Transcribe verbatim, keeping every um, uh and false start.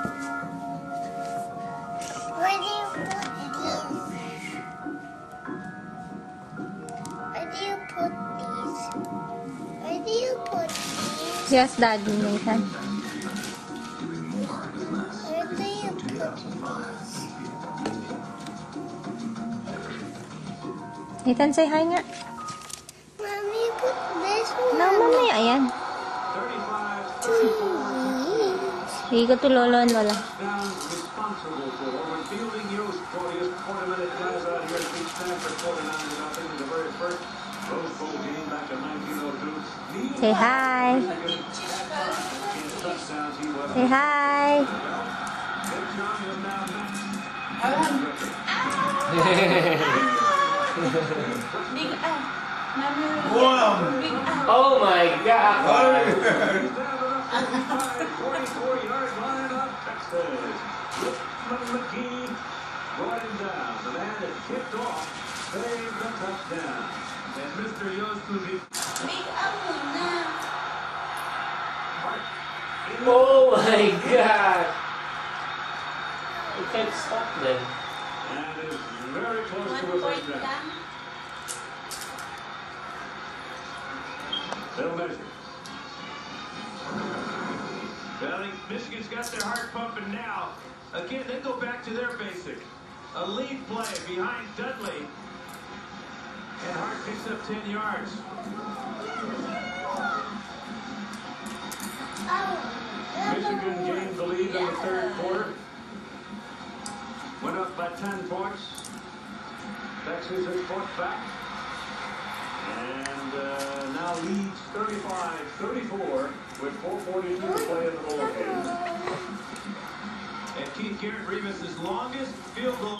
Where do you put these? Where do you put these? Where do you put these? Yes, Daddy, Nathan. Where do you put these? Nathan, say hi nga. Mommy, put this one. No, mamaya, ayan. Hindi ko to lolo and lola. Say hi. Say hi. Big ah. Mami. Wow. Big ah. Oh my God. forty-four yard line up Texas. McKee brought him down. The man that kicked off saved the touchdown. And Mister Yost will be. Big ah muna. Oh my God. You can't stop them. And is very close to a One point touchdown. lang. They'll measure. Well, Michigan's got their heart pumping now. Again, they go back to their basic. A lead play behind Dudley. And Hart picks up ten yards. Michigan gained the lead in the third quarter. Went up by ten points. Texas has fought back. And uh, now leads thirty-five thirty-four with four forty-two to play in the ball game. And Keith Garrett Revis' longest field goal.